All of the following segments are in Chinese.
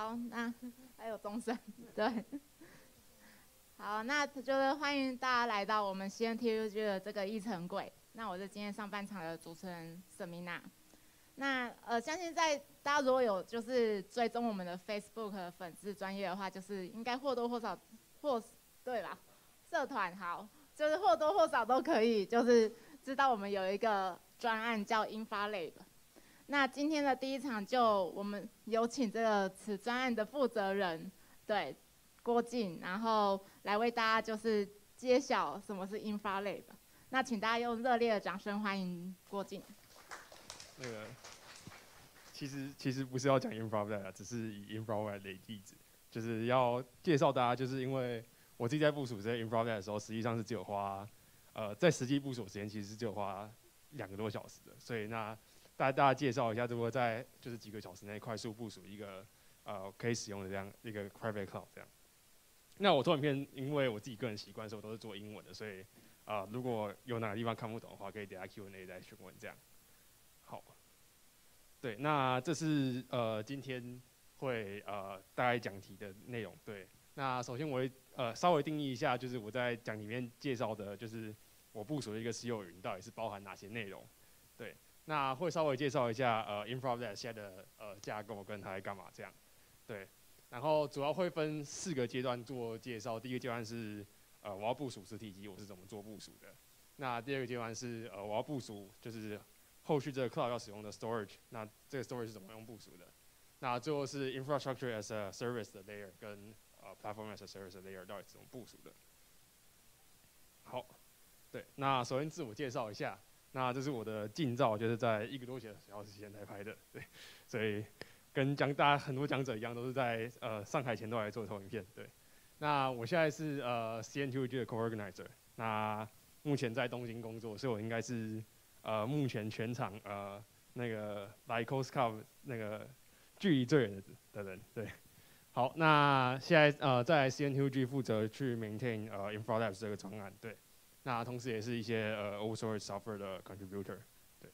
好，那还有钟声，对。好，那就是欢迎大家来到我们 CNTUG 的这个议程轨。那我是今天上半场的主持人 Semina。那相信在大家如果有就是追踪我们的 Facebook 的粉丝专页的话，就是应该或多或少对吧？社团好，就是或多或少都可以就是知道我们有一个专案叫 InfraLab。那今天的第一场就我们有请这个此专案的负责人，对，郭靖，然后来为大家就是揭晓什么是 InfraLab。那请大家用热烈的掌声欢迎郭靖。 那个其实不是要讲 InfraLab 啊，只是以 InfraLab 为例子，就是要介绍大家，就是因为我自己在部署这些 InfraLab 的时候，实际上是只有花在实际部署时间其实是只有花2个多小时的，所以那大家介绍一下，如果在就是几个小时内快速部署一个可以使用的这样一个 private cloud 这样。那我做影片，因为我自己个人习惯，所以我都是做英文的，所以如果有哪个地方看不懂的话，可以等下 Q&A 再询问这样。好，对，那这是今天会大概讲题的内容。对，那首先我会稍微定义一下，就是我在讲里面介绍的，就是我部署的一个私有云到底是包含哪些内容。对。那会稍微介绍一下InfraLab 现在的架构跟它在干嘛这样，对，然后主要会分4个阶段做介绍。第一个阶段是我要部署实体机，我是怎么做部署的。那第2个阶段是我要部署就是后续这个 cloud 要使用的 storage， 那这个 storage 是怎么用部署的。那最后是 infrastructure as a service 的 layer 跟platform as a service 的 layer 到底是怎么部署的。好，对，那首先自我介绍一下。那这是我的近照，就是在1个多小时前才拍的，对，所以跟大家很多讲者一样，都是在上台前都来做投影片，对。那我现在是CNTUG 的 co-organizer， 那目前在东京工作，所以我应该是目前全场那个来 Coast Cup 那个距离最远的人，对。好，那现在在 CNTUG 负责去 maintain InfraLab 这个专案，对。那同时也是一些open source software 的 contributor， 对。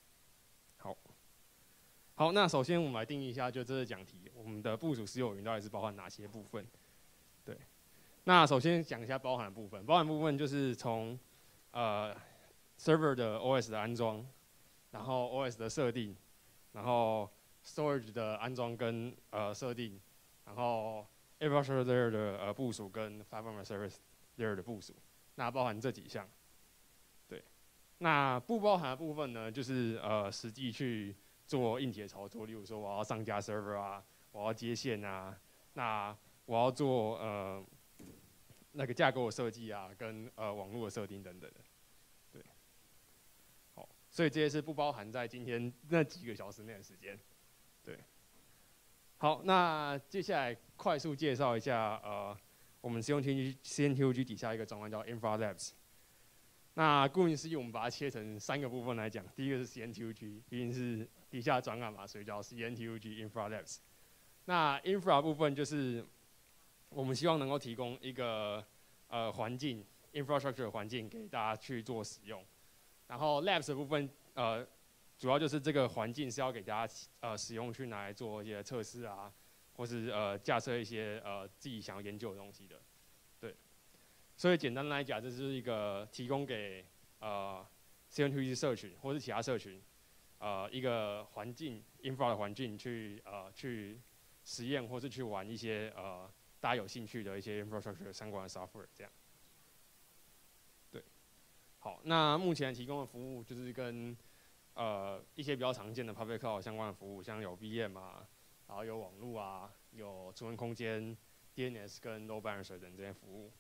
好，那首先我们来定义一下，就这次讲题，我们的部署私有云到底是包含哪些部分？对。那首先讲一下包含的部分，包含部分就是从server 的 OS 的安装，然后 OS 的设定，然后 storage 的安装跟设定，然后 infrastructure layer 的部署跟 platform service layer 的部署。那包含这几项，对。那不包含的部分呢，就是实际去做硬体操作，例如说我要上架 server 啊，我要接线啊，那我要做那个架构的设计啊，跟网络的设定等等的，对。好，所以这些是不包含在今天那几个小时内的时间，对。好，那接下来快速介绍一下我们是用 CNTUG 底下一个专案叫 InfraLabs。那顾名思义，我们把它切成3个部分来讲。第一个是 CNTUG， 毕竟是底下专案嘛，所以叫 CNTUG InfraLabs。那 Infra 部分就是我们希望能够提供一个环境 infrastructure 环境给大家去做使用。然后 Labs 的部分主要就是这个环境是要给大家使用去拿来做一些测试啊。或是架设一些自己想要研究的东西的，对。所以简单来讲，这是一个提供给CNTUG 社群或是其他社群一个环境 infra 的环境去实验或是去玩一些大家有兴趣的一些 infrastructure 相关的 software 这样。对，好，那目前提供的服务就是跟一些比较常见的 public cloud 相关的服务，像有 VM 啊。然后有网络啊，有储存空间、DNS 跟 load balancer 等这些服务。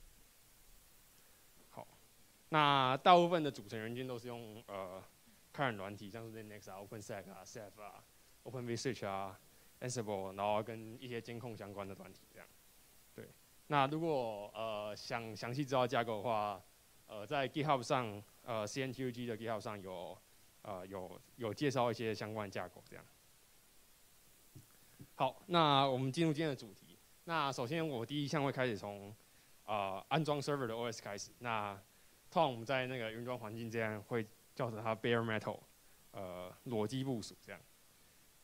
好，那大部分的组成元件都是用开源软体，像是 Linux 啊、OpenStack 啊、Ceph 啊、OpenVSwitch 啊、Ansible， 然后跟一些监控相关的软体这样。对，那如果想详细知道架构的话，在 GitHub 上CNTUG 的 GitHub 上有介绍一些相关的架构这样。好，那我们进入今天的主题。那首先我第一项会开始从安装 server 的 OS 开始。那通常我们在那个云端环境这样会叫成它 bare metal， 裸机部署这样。对，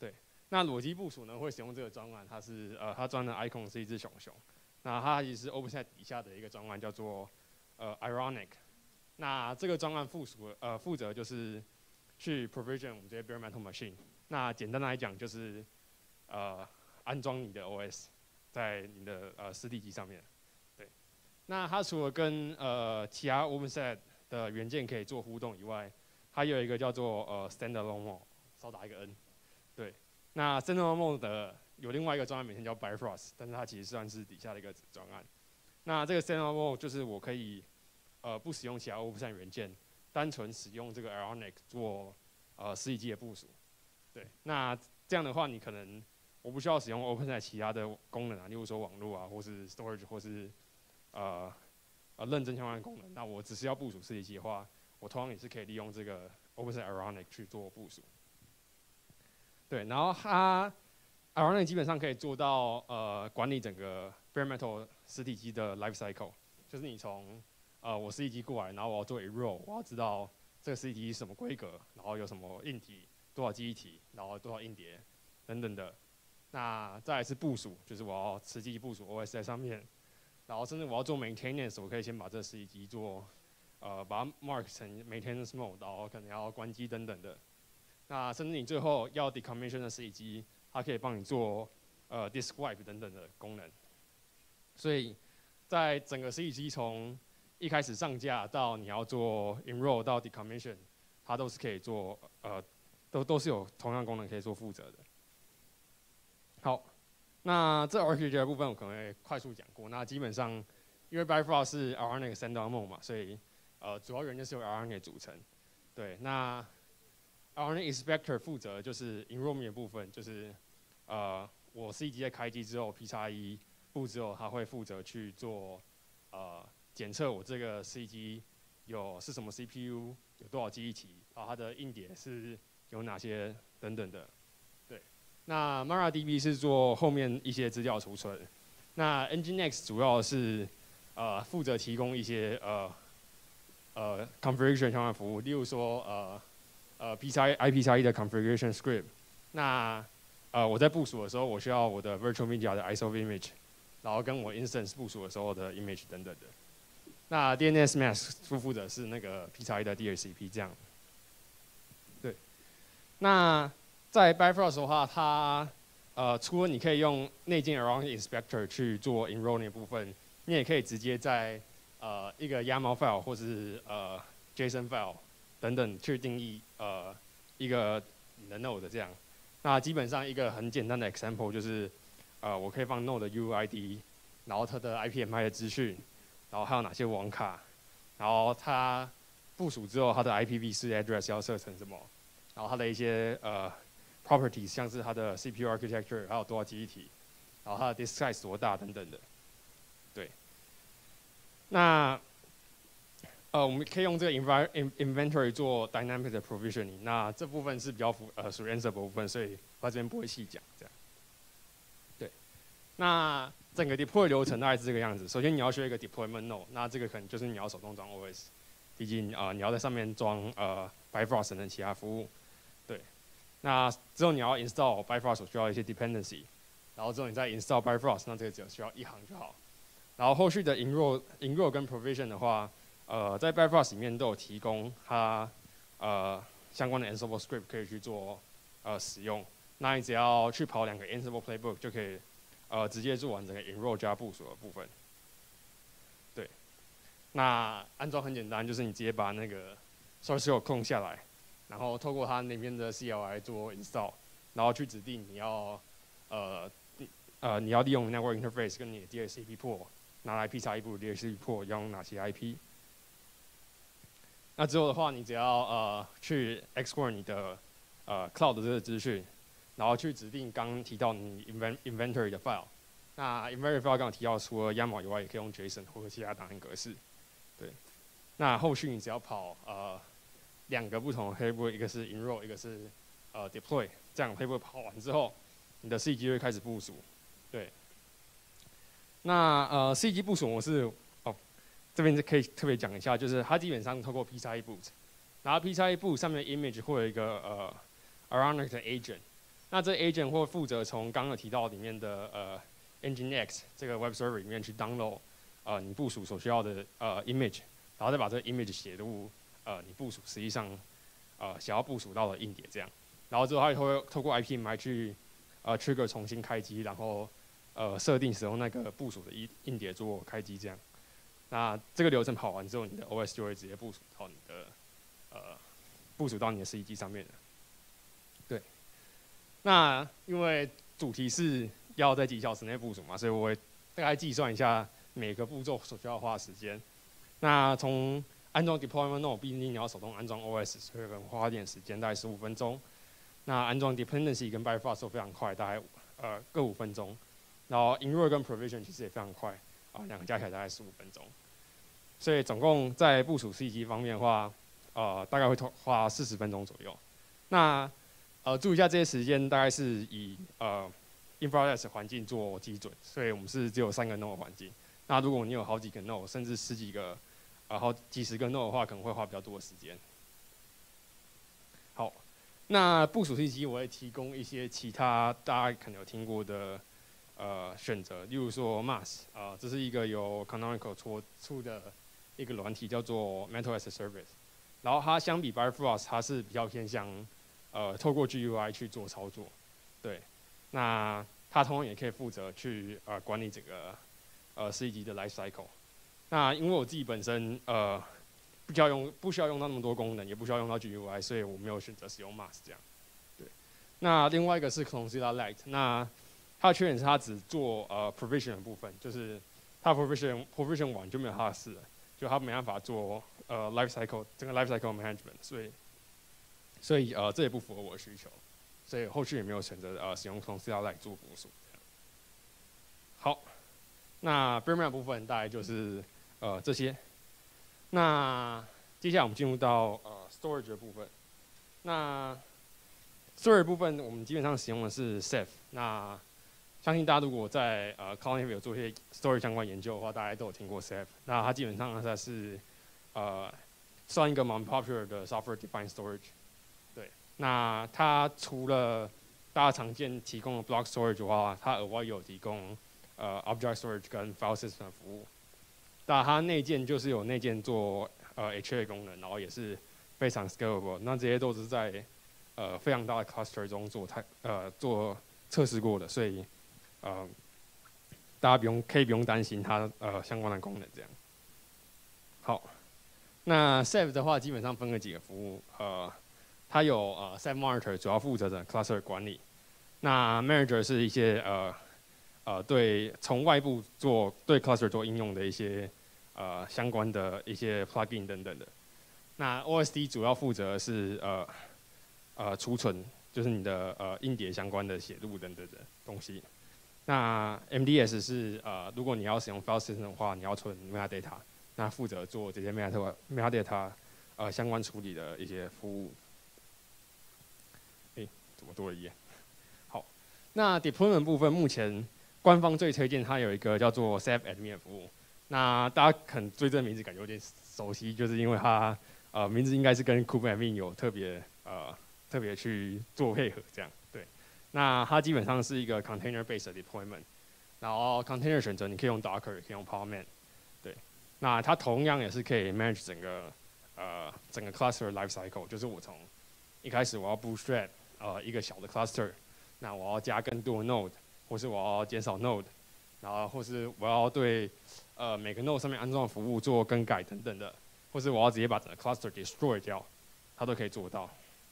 那裸机部署呢会使用这个专案，它装的 icon 是一只熊熊，那它其实是 OpenStack 底下的一个专案叫做Ironic。那这个专案负责就是去 provision 我们这些 bare metal machine。那简单来讲就是安装你的 OS 在你的实体机上面。对，那它除了跟其他 OpenStack 的元件可以做互动以外，它有一个叫做standalone mode， 少打一个 n。对，那 standalone mode 的有另外一个专案名称叫 Bifrost， 但是它其实算是底下的一个子专案。那这个 standalone mode 就是我可以不使用其他 OpenStack 元件，单纯使用这个 Ironic 做实体机的部署。对，那这样的话，你可能我不需要使用 OpenStack 其他的功能啊，例如说网络啊，或是 storage， 或是认证相关的功能。那我只是要部署实体机的话，我同样也是可以利用这个 OpenStack Ironic 去做部署。对，然后它 Ironic 基本上可以做到管理整个 bare metal 实体机的 life cycle， 就是你从我实体机过来，然后我要做 enroll， 我要知道这个实体机是什么规格，然后有什么硬体，多少记忆体，然后多少硬碟等等的。那再来是部署，就是我要实际部署 OS 在上面，然后甚至我要做 maintenance， 我可以先把这个实体机做把它 mark 成 maintenance mode， 然后可能要关机等等的。那甚至你最后要 decommission 的实体机，它可以帮你做disk wipe 等等的功能。所以在整个实体机从一开始上架到你要做 enroll 到 decommission， 它都是可以做都是有同样功能可以做负责的。好，那这 architecture 的部分我可能会快速讲过。那基本上因为 Bifrost 是 Ironic standalone mode 嘛，所以主要元件是由 Ironic 组成。对，那 Ironic Inspector 负责就是 enrollment 的部分，就是我实体机在开机之后 ，PXE 布之后，它会负责去做检测我这个实体机是什么 CPU， 有多少记忆体，然后它的硬碟是有哪些等等的。对，那 MariaDB 是做后面一些资料储存，那 Nginx 主要是负责提供一些configuration 相关的服务，例如说IPXE 的 configuration script。那我在部署的时候，我需要我的 virtual media 的 ISO image， 然后跟我 instance 部署的时候的 image 等等的。那 DNS mask 负责是那个 PXE 的 DHCP 这样。对，那在 Bifrost 的话，它除了你可以用内建 Ironic Inspector 去做 enroll 的部分，你也可以直接在一个 YAML file 或是JSON file 等等去定义一个你的 node 这样。那基本上一个很简单的 example 就是我可以放 node 的 UID， 然后它的 IPMI 的资讯，然后还有哪些网卡，然后它部署之后它的 IPv4 address 要设成什么，然后它的一些properties 像是它的 CPU architecture， 还有多少记忆体，然后它的 disk size 多大等等的。对，那我们可以用这个 inventory 做 dynamic 的 provisioning， 那这部分是比较属于 Ansible 部分，所以我这边不会细讲这样。对，那整个 deploy 流程大概是这个样子。首先你要学一个 deployment node， 那这个可能就是你要手动装 OS， 毕竟你要在上面装Bifrost 等其他服务。对，那之后你要 install Bifrost 需要一些 dependency， 然后之后你再 install Bifrost， 那这个只需要一行就好。然后后续的 enroll 跟 provision 的话，在 Bifrost 里面都有提供它相关的 Ansible script 可以去做使用。那你只要去跑2个 Ansible playbook 就可以直接做完整个 enroll 加部署的部分。对，那安装很简单，就是你直接把那个 source code 空下来，然后透过它那边的 CLI 做 install， 然后去指定你要你要利用 network interface 跟你的 DHCP port 拿来 PXE 部 DHCP port 要用哪些 IP。那之后的话，你只要去 export 你的cloud 的这个资讯，然后去指定刚刚提到你 inventory 的 file。那 inventory file 刚刚提到，除了 YAML 以外，也可以用 JSON 或者其他档案格式。对，那后续你只要跑2个不同的 playbook， 一个是 enroll， 一个是deploy， 这样 playbook 跑完之后，你的 C 机会开始部署。对，那C 机部署模式这边就可以特别讲一下，就是它基本上透过 PXE boot， 然后 PXE boot 上面的 image 会有一个Ironic 的 agent， 那这 agent 会负责从刚刚有提到里面的Nginx 这个 web server 里面去 download 你部署所需要的image， 然后再把这个 image 写入你部署实际上想要部署到的硬碟这样，然后之后它会透过 IPMI 去trigger 重新开机，然后设定使用那个部署的硬碟做开机这样。那这个流程跑完之后，你的 OS 就会直接部署到你的实体机上面了。对。那因为主题是要在几小时内部署嘛，所以我会大概计算一下每个步骤所需要花的时间。那从安装 deployment node， 毕竟你要手动安装 OS， 所以可能花一点时间，大概15分钟。那安装 dependency 跟 bypass 都非常快，大概各5分钟。然后 enroll 跟 provision 其实也非常快，两个加起来大概15分钟。所以总共在部署 C 机方面的话，大概会花40分钟左右。那注意一下这些时间大概是以InfraOS 环境做基准，所以我们是只有3个 node 环境。那如果你有好几个 node， 甚至10几个、好几十个 node 的话，可能会花比较多的时间。好，那部署 C 机我会提供一些其他大家可能有听过的选择，例如说 MAS， 这是一个由 Canonical 出的一个软体，叫做 Metal as a Service。然后它相比 Bifrost， 它是比较偏向透过 GUI 去做操作，对。那它同样也可以负责去管理整个实体机的 life cycle。那因为我自己本身不需要用到那么多功能，也不需要用到 GUI， 所以我没有选择使用 MAS 这样。对。那另外一个是 Clonezilla Lite， 那它的缺点是它只做provision 的部分，就是它 provision 完就没有它的事了，就它没办法做life cycle 整个 life cycle management， 所以这也不符合我的需求，所以后续也没有选择使用 Clonezilla Lite 做部署。好，那 firmware 部分大概就是这些。那接下来我们进入到storage 的部分。那 storage 部分我们基本上使用的是 Ceph。那相信大家如果在Cloudnative 有做一些 storage 相关研究的话，大家都有听过 Ceph。那它基本上它是算一个蛮 popular 的 software defined storage。对，那它除了大家常见提供的 block storage 的话，它额外有提供object storage 跟 file system 的服务。那它内建就是有内建做HA 功能，然后也是非常 scalable。那这些都是在非常大的 cluster 中做测试过的，所以大家可以不用担心它相关的功能这样。好，那 Ceph 的话基本上分了几个服务，它有Ceph Monitor 主要负责的 cluster 管理，那 Manager 是一些对从外部对 cluster 做应用的一些相关的一些 plugin 等等的。那 OSD 主要负责是储存，就是你的硬碟相关的写入等等的东西。那 MDS 是如果你要使用 file system 的话，你要存 metadata， 那负责做这些 metadata 相关处理的一些服务。怎么多了一页？好，那 deployment 部分目前官方最推荐它有一个叫做 Ceph Admin 服务。那大家可能对这个名字感觉有点熟悉，就是因为它名字应该是跟 Kubernetes 有特别去做配合这样。对，那它基本上是一个 container based 的 deployment， 然后 container 选择你可以用 Docker， 也可以用 Podman。对，那它同样也是可以 manage 整个 cluster life cycle， 就是我从一开始我要 bootstrap 一个小的 cluster， 那我要加更多的 node， 或是我要减少 node， 然后或是我要对每个 node 上面安装的服务做更改等等的，或是我要直接把整个 cluster destroy 掉，它都可以做到。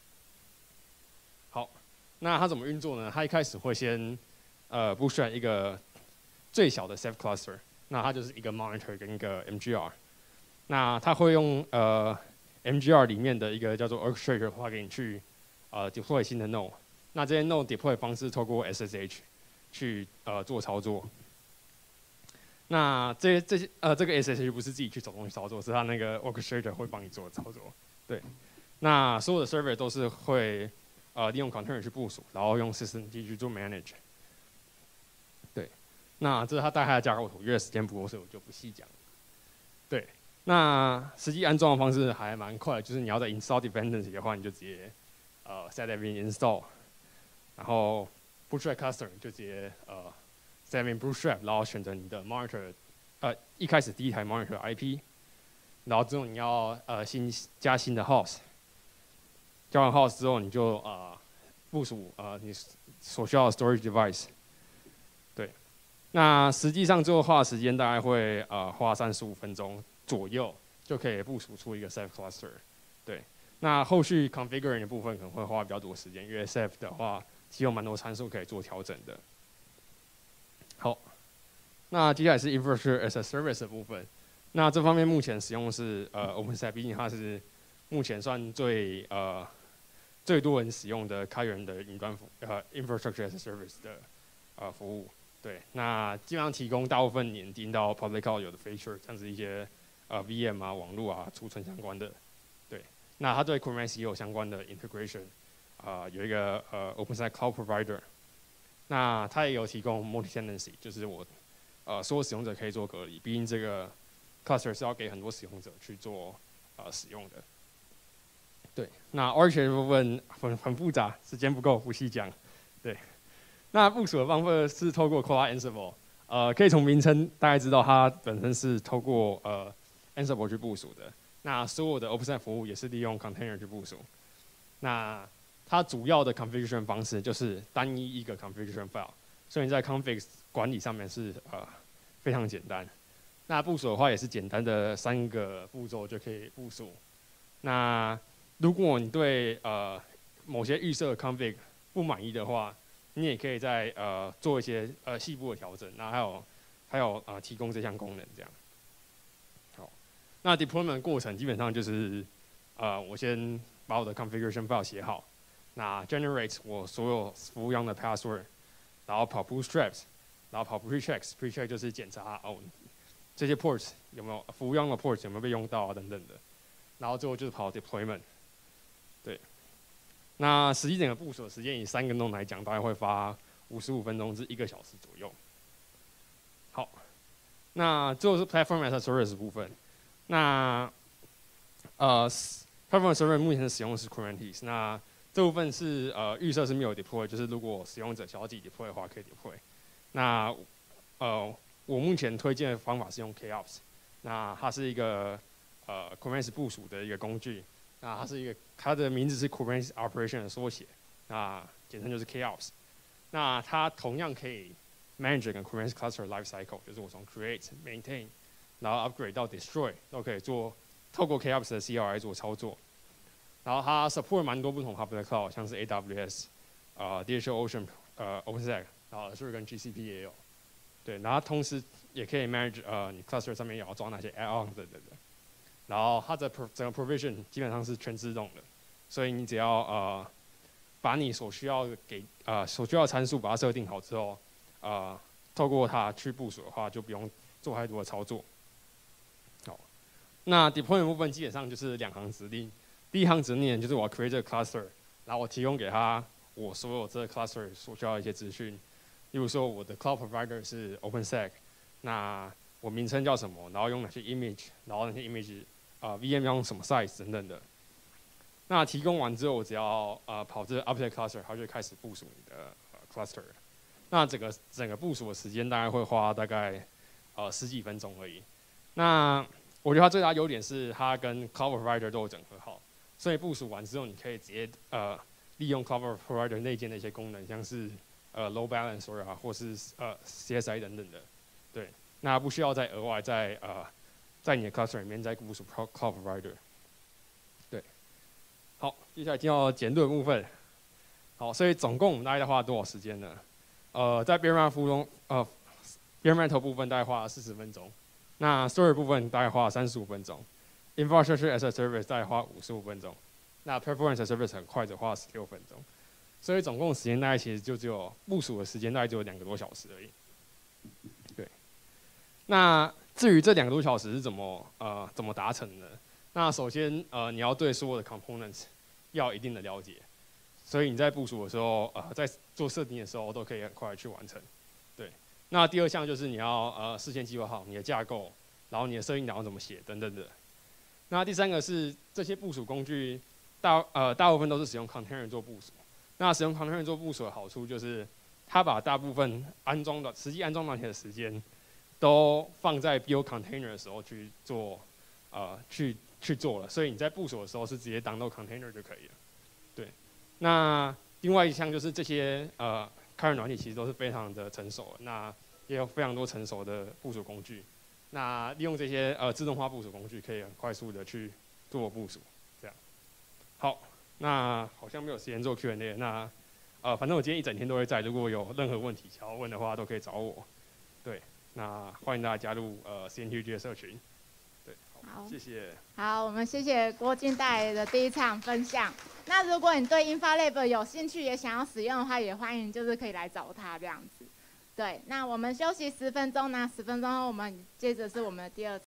好，那它怎么运作呢？它一开始会先bootstrap 一个最小的 Ceph cluster， 那它就是一个 monitor 跟一个 MGR， 那它会用MGR 里面的一个叫做 orchestrator plugin 去deploy 新的 node， 那这些 node deploy 方式透过 SSH 去做操作。那这个 SSH 不是自己去手动去操作，是它那个 orchestrator 会帮你做操作。对，那所有的 server 都是会利用 container 去部署，然后用 system 去做 manage。对，那这是它大概的架构图，因为时间不够，所以我就不细讲。对，那实际安装的方式还蛮快的，就是你要在 install dependency 的话，你就直接set admin install， 然后 Bootstrap Cluster 就直接set in Bootstrap， 然后选择你的 monitor， 一开始第一台 monitor IP， 然后之后你要加新的 host， 加完 host 之后你就部署你所需要的 storage device。对，那实际上最后花的时间大概会花35分钟左右，就可以部署出一个 Ceph cluster。对，那后续 configuring 的部分可能会花比较多时间，因为 Ceph 的话其实有蛮多参数可以做调整的。好，那接下来是 Infrastructure as a Service 的部分。那这方面目前使用的是OpenStack， 毕竟它是目前算最多人使用的开源的云端Infrastructure as a Service 的服务。对，那基本上提供大部分你听到 Public Cloud 有的 feature， 像是一些VM 啊、网络啊、储存相关的。对，那它对 Kubernetes 也有相关的 integration， 有一个OpenStack Cloud Provider， 那它也有提供 Multi-Tenancy， 就是所有使用者可以做隔离，毕竟这个 cluster 是要给很多使用者去做使用的。对，那 Orchestration 部分很复杂，时间不够，不细讲。对，那部署的方法是透过 Koala Ansible， 可以从名称大概知道它本身是透过Ansible 去部署的。那所有的 OpenStack 服务也是利用 Container 去部署。那它主要的 configuration 方式就是单一一个 configuration file， 所以你在 config 管理上面是非常简单。那部署的话也是简单的3个步骤就可以部署。那如果你对某些预设 config 不满意的话，你也可以再做一些细部的调整。那还有提供这项功能这样。好，那 deployment 过程基本上就是我先把我的 configuration file 写好，那 generate 我所有服务用的 password， 然后跑 bootstraps， 然后跑 pre-check 就是检查这些 ports 有没有服务用的 ports 有没有被用到啊等等的，然后最后就是跑 deployment。对，那实际整个部署的时间以3个 node 来讲，大概会花55分钟至1个小时左右。好，那最后是 platform as a service 的部分。那platform as a service 目前使用的是 Kubernetes， 那这部分是预设是没有 deploy， 就是如果使用者想要自己 deploy 的话可以 deploy。那我目前推荐的方法是用 KOps， 那它是一个Kubernetes 部署的一个工具。那它的名字是 Kubernetes Operation 的缩写，那简称就是 KOps。那它同样可以 manage 跟 Kubernetes Cluster Life Cycle， 就是我从 create、maintain， 然后 upgrade 到 destroy 都可以透过 KOps 的 CLI 做操作。然后它 support 蛮多不同 public cloud， 像是 AWS、DigitalOcean、OpenStack， 然后 Azure 跟 GCP 也有。对，然后它同时也可以 manage 你 cluster 上面也要装哪些 add-on 等等的。然后它的整个 provision 基本上是全自动的，所以你只要把你所需要的参数把它设定好之后，透过它去部署的话，就不用做太多的操作。好，那 deployment 部分基本上就是2行指令。第一行指令就是我要 create 这个 cluster， 然后我提供给他我所有这个 cluster 所需要的一些资讯，例如说我的 cloud provider 是 OpenStack， 那我名称叫什么，然后用哪些 image， 然后那些 image VM 用什么 size 等等的。那提供完之后，我只要跑这个 update cluster， 它就会开始部署你的cluster。那整个部署的时间大概会花大概10几分钟而已。那我觉得它最大优点是它跟 cloud provider 都有整合好，所以部署完之后，你可以直接利用 cloud provider 内建的一些功能，像是load balancer 啊，或是CSI 等等的。对，那不需要再额外在你的 cluster 里面再部署 cloud provider。对，好，接下来进到简略的部分。好，所以总共我们大概花了多少时间呢？在 bare metal bare metal 部分大概花了40分钟，那 storage 部分大概花了35分钟 ，infrastructure as a service 大概花55分钟，那 performance as a service 很快就花了16分钟，所以总共时间大概其实就只有部署的时间大概只有2个多小时而已。对，那至于这2个多小时是怎么达成的？那首先你要对所有的 components 要有一定的了解，所以你在部署的时候在做设定的时候都可以很快去完成。对，那第2项就是你要事先计划好你的架构，然后你的设定档要怎么写等等的。那第3个是这些部署工具大部分都是使用 container 做部署， 那使用 container 做部署的好处就是，它把大部分实际安装软体的时间，都放在 build container 的时候去做，去做了。所以你在部署的时候是直接download container 就可以了。对。那另外一项就是这些开源软体其实都是非常的成熟的，那也有非常多成熟的部署工具。那利用这些自动化部署工具，可以很快速的去做部署。这样。好。那好像没有时间做 Q&A， 那反正我今天一整天都会在，如果有任何问题想要问的话，都可以找我。对，那欢迎大家加入CNTUG 的社群。对，好，谢谢。 好，我们谢谢郭靖带来的第一场分享。那如果你对 InfraLab 有兴趣，也想要使用的话，也欢迎就是可以来找他这样子。对，那我们休息10分钟呢，10分钟后我们接着是我们的第二场。